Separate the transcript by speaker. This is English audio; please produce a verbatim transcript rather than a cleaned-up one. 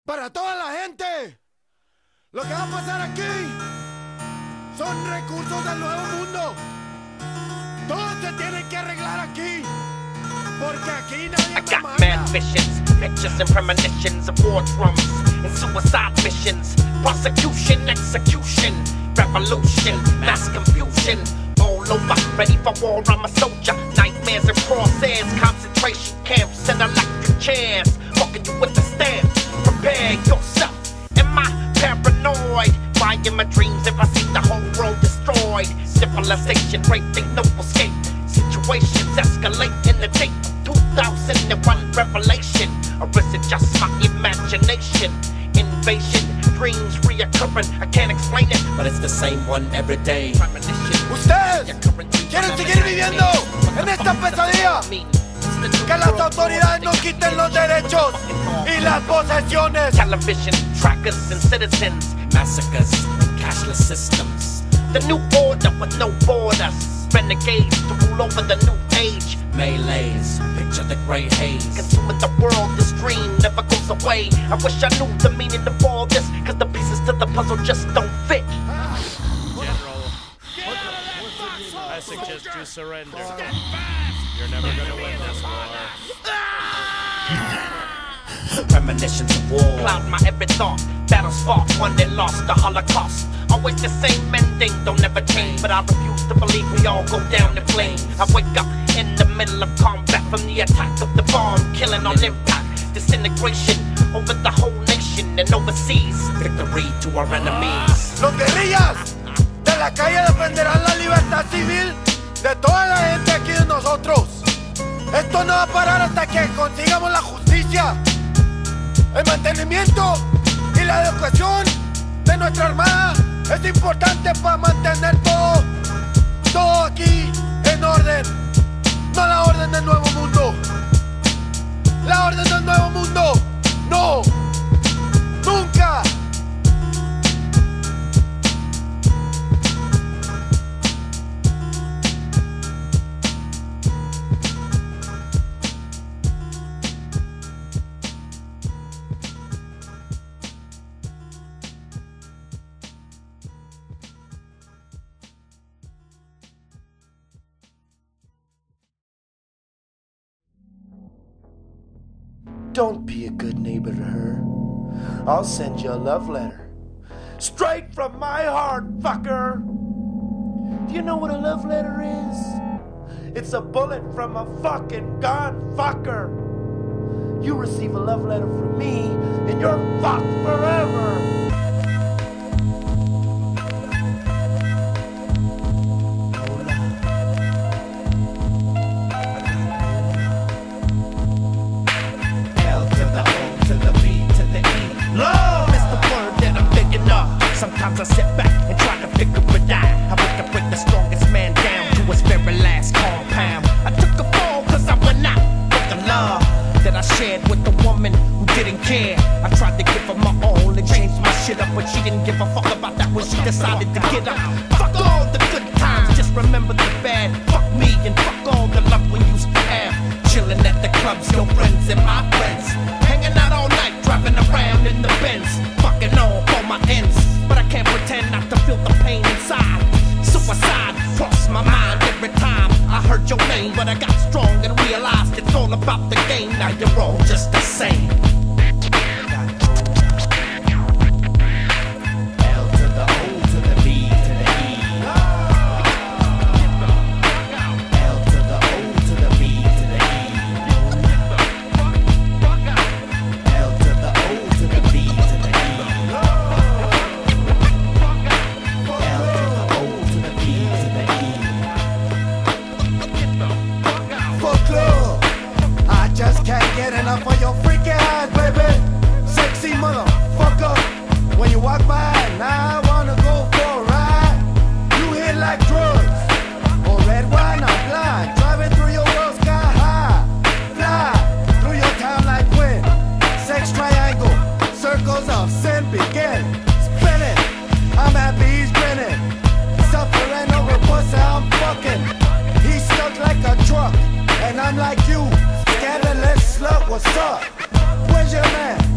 Speaker 1: para toda la gente. Lo que va a pasar aquí son recursos del nuevo mundo. Todo se tiene que arreglar aquí, porque aquí nadie
Speaker 2: I
Speaker 1: me
Speaker 2: got
Speaker 1: manda.
Speaker 2: mad visions, pictures and premonitions of war drums and suicide missions, prosecution, execution, revolution, mass confusion, all over, ready for war, I'm a soldier, nightmares and crosshairs, concentration camps and electric chairs, walking you with the stand, prepare yourself, am I paranoid? Why in my dreams if I see the whole world destroyed, civilization raping, no escape, situations escalate in the date two thousand one revelation, or is it just my imagination? Invasion, dreams reoccurring, I can't explain it, but it's the same one every day.
Speaker 1: Ustedes quieren seguir viviendo en esta pesadilla, que las autoridades nos quiten los derechos y las posesiones.
Speaker 2: Television, trackers and citizens, massacres and cashless systems. The new order with no borders, renegades to rule over the new age. Melees, picture the grey haze, consuming the world, this dream never goes away. I wish I knew the meaning of all this, cause the pieces to the puzzle just don't fit.
Speaker 3: General, I suggest you surrender. You're never gonna win this war.
Speaker 2: Premonitions of war cloud my every thought. Battles fought, won and lost, the Holocaust. Always the same ending, don't ever change. But I refuse to believe we all go down in flames. I wake up in the middle of combat from the attack of the bomb, killing on impact, disintegration over the whole nation and overseas. Victory to our enemies.
Speaker 1: Los guerrillas de la calle defenderán la libertad civil de toda la gente aquí de nosotros. Esto no va a parar hasta que consigamos la justicia, el mantenimiento y la educación de nuestra armada. Es importante para mantener todo, todo aquí en orden. No la orden del nuevo mundo. La orden del nuevo mundo. No. Nunca. Don't be a good neighbor to her. I'll send you a love letter. Straight from my heart, fucker! Do you know what a love letter is? It's a bullet from a fucking gun, fucker! You receive a love letter from me, and you're fucked forever!
Speaker 2: Sometimes I sit back and try to figure it out. I went to break the strongest man down to his very last compound. I took a fall cause I went out with the love that I shared with the woman who didn't care. I tried to give her my all and change my shit up, but she didn't give a fuck about that when she decided to get up. Fuck all the good times, just remember the bad. Fuck me and fuck all the love we used to have. Chilling at the clubs, your friends and my friends. Hanging out all night, driving around in the Benz. Fucking all for my ends. But I can't pretend not to feel the pain inside. Suicide crossed my mind every time I heard your name. But I got strong and realized it's all about the game. Now you're all just the same. L to the O to the B to the E. L to the O to the B to the E. L to the O to the B to the E. Can't get enough of your freaky ass, baby. Sexy motherfucker. When you walk by, now I wanna go for a ride. You hit like drugs, or red wine, I'm blind. Driving through your world sky high. Fly through your town like wind. Sex triangle, circles of sin begin. Spinning, I'm happy he's grinning. Suffering over pussy, I'm fucking. He's stuck like a truck, and I'm like you. Scandalous slut, what's up? Where's your man?